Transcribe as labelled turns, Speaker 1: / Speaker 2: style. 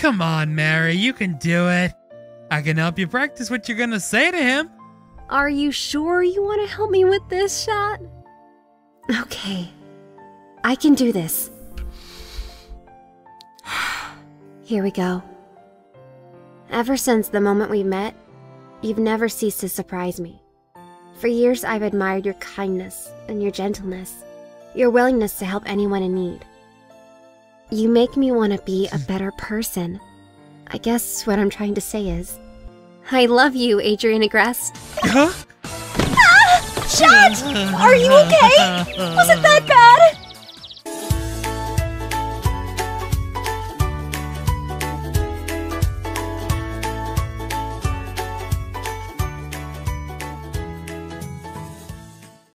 Speaker 1: Come on, Mary, you can do it. I can help you practice what you're gonna say to him.
Speaker 2: Are you sure you want to help me with this shot? Okay, I can do this. Here we go. Ever since the moment we met, you've never ceased to surprise me. For years, I've admired your kindness and your gentleness, your willingness to help anyone in need. You make me want to be a better person. I guess what I'm trying to say is, I love you, Adrian Agreste.
Speaker 1: Huh?
Speaker 2: Ah! Shot! Are you okay? Was it that